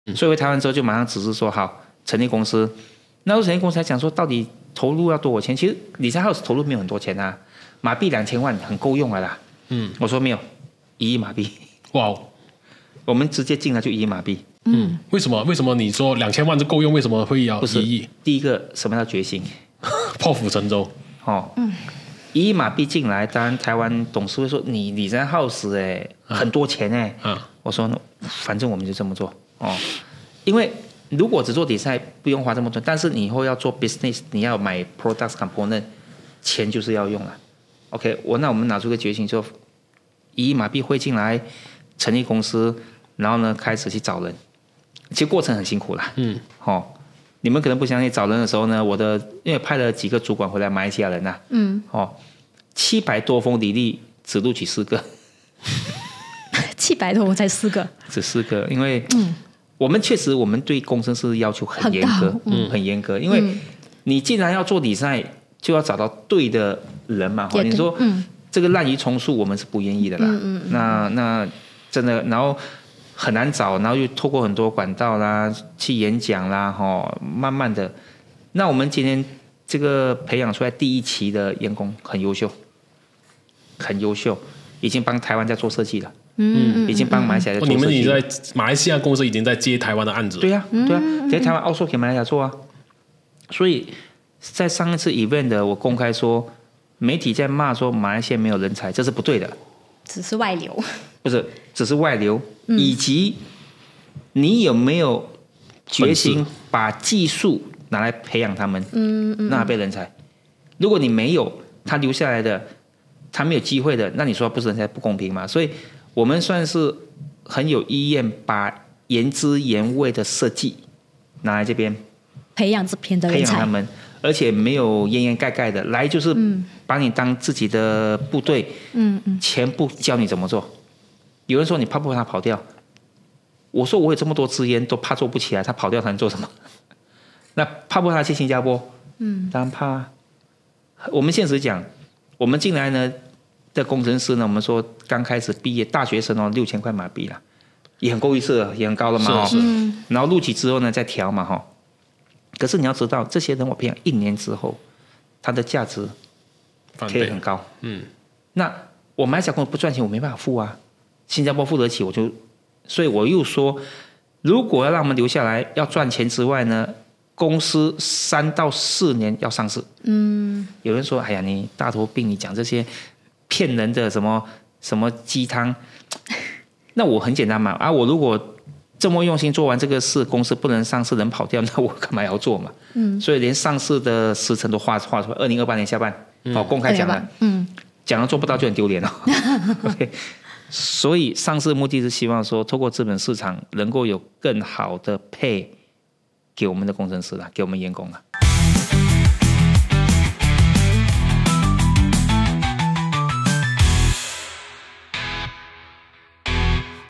所以回台湾之后就马上指示说好成立公司。那时候成立公司还讲说到底投入要多少钱？其实理财 house 投入没有很多钱啊，马币2000万很够用了啦。我说没有，1亿马币。哇，我们直接进来就1亿马币。 为什么你说2000万就够用？为什么会要1亿？ 第一个什么叫决心？ 破釜沉舟。 1亿马币进来，当然台湾董事会说你理财 house 很多钱我说反正我们就这么做因为如果只做理财不用花这么多，但是你以后要做 business， 你要买 products component， 钱就是要用了。OK， 那我们拿出个决心，就1亿马币汇进来，成立公司，然后呢开始去找人。其实过程很辛苦啦。你们可能不相信，找人的时候呢，因为派了几个主管回来，马来西亚人700多封履历，只录取4个。 700多封才4个， 只4个，因为我们确实对工程师要求很严格，很严格，因为你既然要做理财，就要找到对的人嘛。你说这个滥竽充数，我们是不愿意的啦。那真的，然后很难找，然后又透过很多管道啦，去演讲啦，慢慢的，那我们今天这个培养出来第1期的员工很优秀，很优秀，已经帮台湾在做设计了。已经帮马来西亚在做设计。 你们已经在马来西亚公司已经在接台湾的案子。 对呀，在台湾outsource给马来西亚做啊。所以在上一次 event 我公开说，媒体在骂说马来西亚没有人才，这是不对的。 只是外流。 不是，只是外流，以及你有没有决心把技术拿来培养他们，让他被人才。如果你没有，他留下来的，他没有机会的，那你说不是人才不公平吗？所以我们算是很有意愿把原汁原味的设计拿来这边培养这边的人才， 培养他们，而且没有掩掩盖盖的来，就是把你当自己的部队，全部教你怎么做。有人说你怕不怕他跑掉？我说我有这么多资源都怕做不起来，他跑掉他能做什么？那怕不怕他去新加坡？当然怕啊。我们现实讲，我们进来呢的工程师呢，我们说刚开始毕业大学生6000块马币啦，也很够意思了，也很高了嘛然后录取之后呢再调嘛可是你要知道，这些人我培养1年之后，他的价值可以很高。那我马来西亚公司不赚钱，我没办法付啊。新加坡付得起，所以我又说，如果要让我们留下来，要赚钱之外呢，公司3到4年要上市。有人说，哎呀，你大头病，你讲这些骗人的什么鸡汤，那我很简单嘛，我如果这么用心做完这个事，公司不能上市，人跑掉，那我干嘛要做嘛？所以连上市的时程都画出来，2028年下半，公开讲了，讲了做不到就很丢脸了。OK。所以上市的目的是希望说，透过资本市场能够有更好的配给我们的工程师啦，给我们员工啦。